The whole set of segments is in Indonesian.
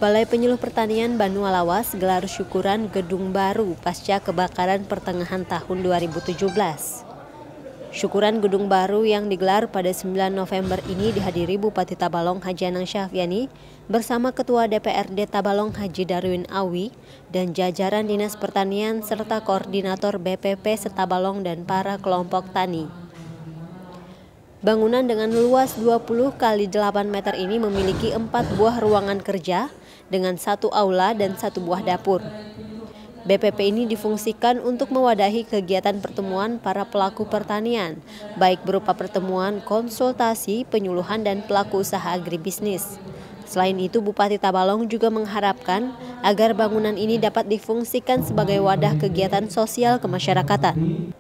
Balai Penyuluh Pertanian Banu Alawas gelar syukuran gedung baru pasca kebakaran pertengahan tahun 2017. Syukuran gedung baru yang digelar pada 9 November ini dihadiri Bupati Tabalong Haji Anang Syafyani bersama Ketua DPRD Tabalong Haji Darwin Awi dan jajaran Dinas Pertanian serta Koordinator BPP Setabalong dan para kelompok tani. Bangunan dengan luas 20 x 8 meter ini memiliki 4 buah ruangan kerja dengan 1 aula dan 1 buah dapur. BPP ini difungsikan untuk mewadahi kegiatan pertemuan para pelaku pertanian, baik berupa pertemuan, konsultasi, penyuluhan, dan pelaku usaha agribisnis. Selain itu, Bupati Tabalong juga mengharapkan agar bangunan ini dapat difungsikan sebagai wadah kegiatan sosial kemasyarakatan.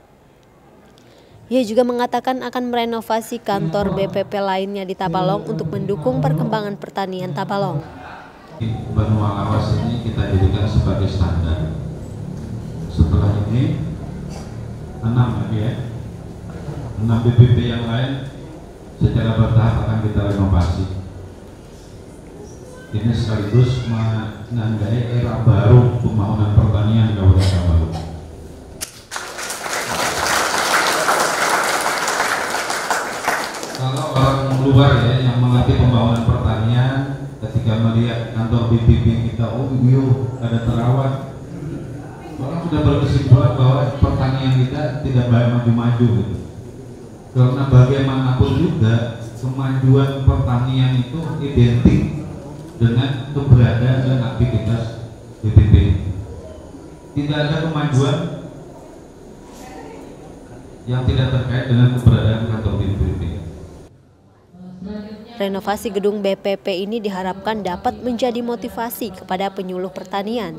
Ia juga mengatakan akan merenovasi kantor BPP lainnya di Tabalong untuk mendukung perkembangan pertanian Tabalong. Banu Alawas ini kita jadikan sebagai standar. Setelah ini 6 lagi ya, 6 BPP yang lain secara bertahap akan kita renovasi. Ini sekaligus menandai era baru pembangunan pertanian di Kabupaten Tabalong. Kalau orang luar ya yang mengerti pembangunan pertanian, ketika melihat kantor BPP kita, oh iya ada terawat, orang sudah berkesimpulan bahwa pertanian kita tidak maju-maju gitu. Karena bagaimanapun juga kemajuan pertanian itu identik dengan keberadaan dan aktivitas BPP. Tidak ada kemajuan yang tidak terkait dengan keberadaan kantor BPP. Renovasi gedung BPP ini diharapkan dapat menjadi motivasi kepada penyuluh pertanian.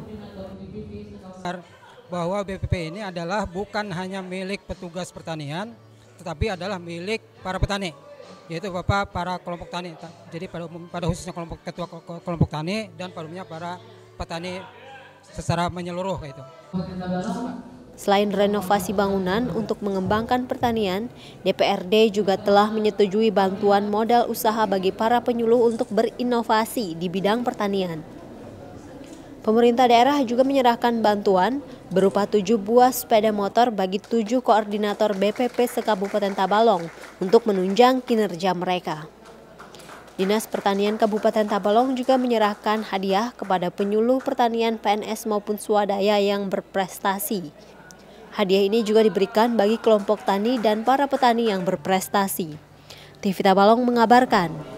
Bahwa BPP ini adalah bukan hanya milik petugas pertanian, tetapi adalah milik para petani, yaitu para kelompok tani. Jadi pada khususnya ketua kelompok tani dan pada umumnya para petani secara menyeluruh itu. Selain renovasi bangunan untuk mengembangkan pertanian, DPRD juga telah menyetujui bantuan modal usaha bagi para penyuluh untuk berinovasi di bidang pertanian. Pemerintah daerah juga menyerahkan bantuan berupa 7 buah sepeda motor bagi 7 koordinator BPP se-Kabupaten Tabalong untuk menunjang kinerja mereka. Dinas Pertanian Kabupaten Tabalong juga menyerahkan hadiah kepada penyuluh pertanian PNS maupun swadaya yang berprestasi. Hadiah ini juga diberikan bagi kelompok tani dan para petani yang berprestasi. TV Tabalong mengabarkan.